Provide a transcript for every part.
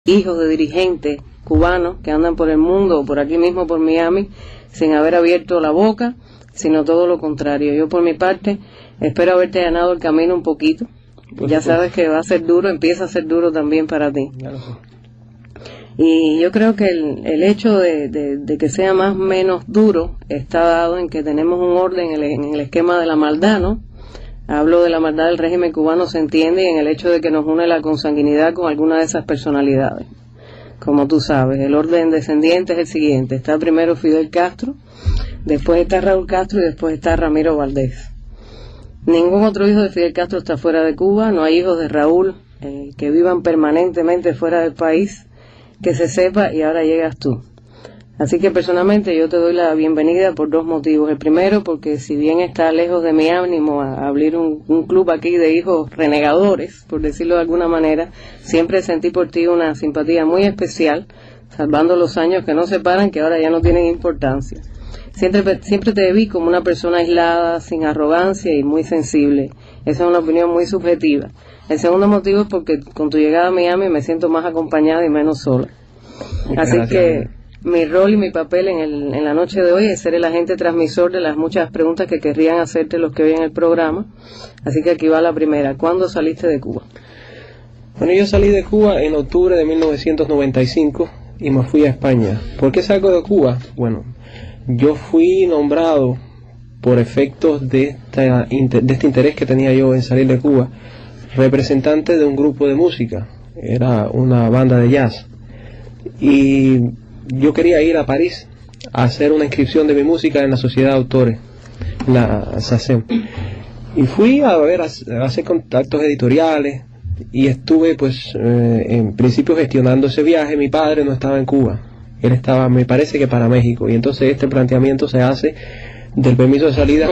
hijos de dirigentes cubanos que andan por el mundo o por aquí mismo por Miami sin haber abierto la boca, sino todo lo contrario. Yo por mi parte espero haberte allanado el camino un poquito. Ya sabes que va a ser duro, empieza a ser duro también para ti. Y yo creo que el hecho de que sea más o menos duro está dado en que tenemos un orden en el esquema de la maldad, ¿no? Hablo de la maldad del régimen cubano, se entiende, y en el hecho de que nos une la consanguinidad con alguna de esas personalidades. Como tú sabes, el orden descendiente es el siguiente. Está primero Fidel Castro, después está Raúl Castro y después está Ramiro Valdés. Ningún otro hijo de Fidel Castro está fuera de Cuba, no hay hijos de Raúl que vivan permanentemente fuera del país, que se sepa, y ahora llegas tú. Así que personalmente yo te doy la bienvenida por dos motivos. El primero, porque si bien está lejos de mi ánimo a abrir un club aquí de hijos renegadores, por decirlo de alguna manera, siempre sentí por ti una simpatía muy especial, salvando los años que nos separan, que ahora ya no tienen importancia. Siempre te vi como una persona aislada, sin arrogancia y muy sensible. Esa es una opinión muy subjetiva. El segundo motivo es porque con tu llegada a Miami me siento más acompañada y menos sola. Así que mi rol y mi papel en la noche de hoy es ser el agente transmisor de las muchas preguntas que querrían hacerte los que oyen el programa. Así que aquí va la primera. ¿Cuándo saliste de Cuba? Bueno, yo salí de Cuba en octubre de 1995 y me fui a España. ¿Por qué salgo de Cuba? Bueno, yo fui nombrado por efectos de este interés que tenía yo en salir de Cuba, representante de un grupo de música. Era una banda de jazz. Y yo quería ir a París a hacer una inscripción de mi música en la Sociedad de Autores, la SACEM. Y fui a hacer contactos editoriales y estuve pues en principio gestionando ese viaje. Mi padre no estaba en Cuba, él estaba, me parece que para México, y entonces este planteamiento se hace del permiso de salida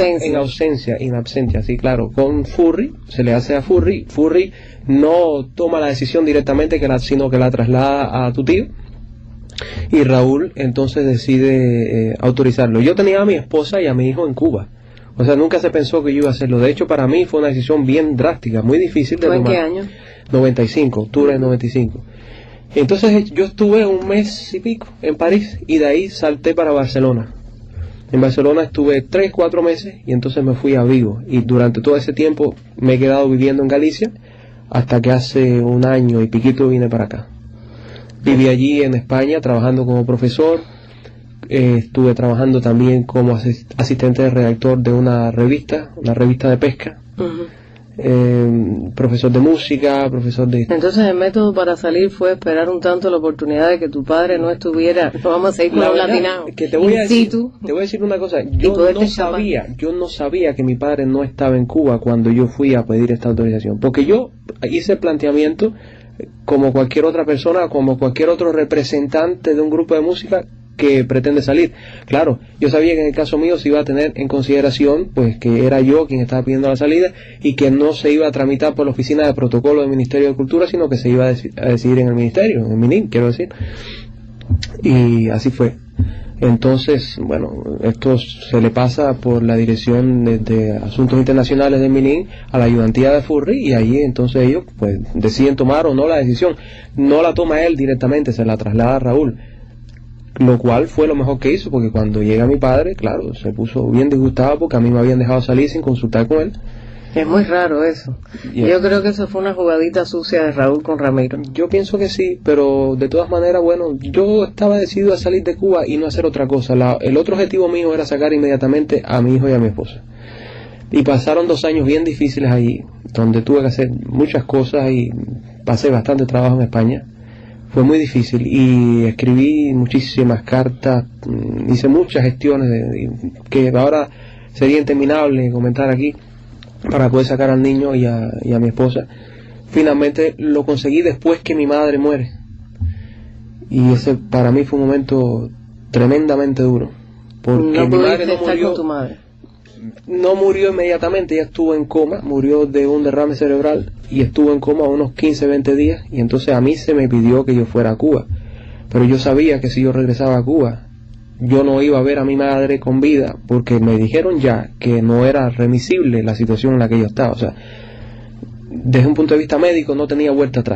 en absencia, sí, claro, con Furry, se le hace a Furry no toma la decisión directamente sino que la traslada a tu tío, y Raúl entonces decide autorizarlo. Yo tenía a mi esposa y a mi hijo en Cuba, o sea, nunca se pensó que yo iba a hacerlo. De hecho, para mí fue una decisión bien drástica, muy difícil de tomar. ¿En qué año? 95, octubre de 95. Entonces yo estuve un mes y pico en París y de ahí salté para Barcelona. En Barcelona estuve 3-4 meses y entonces me fui a Vigo, y durante todo ese tiempo me he quedado viviendo en Galicia hasta que hace un año y piquito vine para acá. Viví allí en España trabajando como profesor, estuve trabajando también como asistente de redactor de una revista de pesca. Profesor de música, profesor de... Entonces el método para salir fue esperar un tanto la oportunidad de que tu padre no estuviera, no vamos a seguir con los latinados, que te voy a decir una cosa, yo no sabía que mi padre no estaba en Cuba cuando yo fui a pedir esta autorización, porque yo hice el planteamiento como cualquier otra persona, como cualquier otro representante de un grupo de música que pretende salir. Claro, yo sabía que en el caso mío se iba a tener en consideración pues que era yo quien estaba pidiendo la salida y que no se iba a tramitar por la oficina de protocolo del Ministerio de Cultura, sino que se iba a decidir en el ministerio, en el MININ, quiero decir. Y así fue. Entonces, bueno, esto se le pasa por la Dirección de Asuntos Internacionales del MININ a la ayudantía de Furry, y ahí entonces ellos pues deciden tomar o no la decisión. No la toma él directamente, se la traslada a Raúl, lo cual fue lo mejor que hizo, porque cuando llega mi padre, claro, se puso bien disgustado porque a mí me habían dejado salir sin consultar con él. Es muy raro eso. Yo creo que eso fue una jugadita sucia de Raúl con Ramiro. Yo pienso que sí, pero de todas maneras, bueno, yo estaba decidido a salir de Cuba y no hacer otra cosa. El otro objetivo mío era sacar inmediatamente a mi hijo y a mi esposa. Y pasaron 2 años bien difíciles allí, donde tuve que hacer muchas cosas y pasé bastante trabajo en España. Fue muy difícil y escribí muchísimas cartas, hice muchas gestiones que ahora sería interminable comentar aquí para poder sacar al niño y a mi esposa. Finalmente lo conseguí después que mi madre muere, y ese para mí fue un momento tremendamente duro, porque no mi madre con tu madre. No murió inmediatamente, ella estuvo en coma, murió de un derrame cerebral y estuvo en coma unos 15-20 días, y entonces a mí se me pidió que yo fuera a Cuba, pero yo sabía que si yo regresaba a Cuba yo no iba a ver a mi madre con vida, porque me dijeron ya que no era remisible la situación en la que yo estaba. O sea, desde un punto de vista médico no tenía vuelta atrás,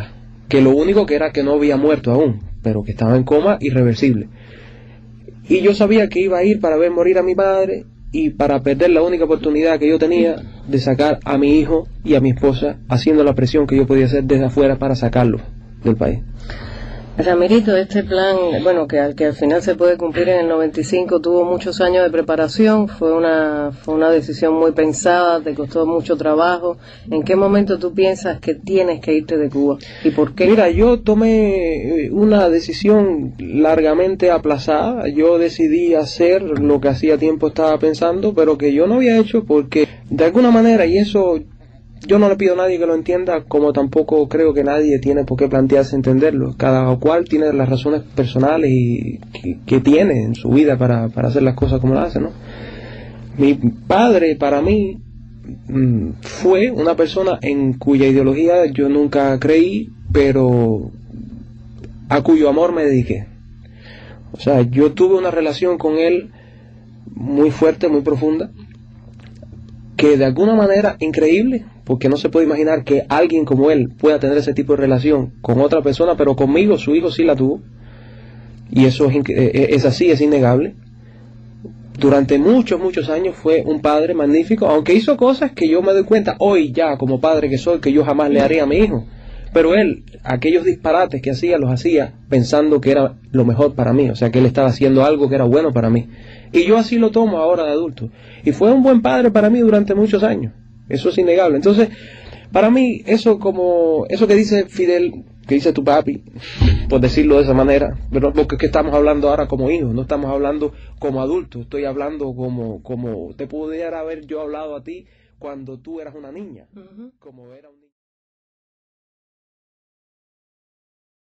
que lo único que era que no había muerto aún, pero que estaba en coma irreversible. Y yo sabía que iba a ir para ver morir a mi madre y para perder la única oportunidad que yo tenía de sacar a mi hijo y a mi esposa, haciendo la presión que yo podía hacer desde afuera para sacarlos del país. Ramirito, este plan, bueno, que al final se puede cumplir en el 95, tuvo muchos años de preparación, fue una decisión muy pensada, te costó mucho trabajo. ¿En qué momento tú piensas que tienes que irte de Cuba? ¿Y por qué? Mira, yo tomé una decisión largamente aplazada. Yo decidí hacer lo que hacía tiempo estaba pensando, pero que yo no había hecho porque, de alguna manera, y eso yo no le pido a nadie que lo entienda, como tampoco creo que nadie tiene por qué plantearse entenderlo. Cada cual tiene las razones personales y que tiene en su vida para hacer las cosas como las hace, ¿no? Mi padre, para mí, fue una persona en cuya ideología yo nunca creí, pero a cuyo amor me dediqué. O sea, yo tuve una relación con él muy fuerte, muy profunda, que de alguna manera increíble, porque no se puede imaginar que alguien como él pueda tener ese tipo de relación con otra persona, pero conmigo, su hijo sí la tuvo, y eso es así, es innegable. Durante muchos años fue un padre magnífico, aunque hizo cosas que yo me doy cuenta hoy ya como padre que soy, que yo jamás le haré a mi hijo, pero él, aquellos disparates que hacía, los hacía pensando que era lo mejor para mí, o sea que él estaba haciendo algo que era bueno para mí, y yo así lo tomo ahora de adulto, y fue un buen padre para mí durante muchos años, eso es innegable. Entonces, para mí, eso que dice Fidel, que dice tu papi, por decirlo de esa manera, pero porque es que estamos hablando ahora como hijos, no estamos hablando como adultos, estoy hablando como te pudiera haber yo hablado a ti cuando tú eras una niña, como era un niño.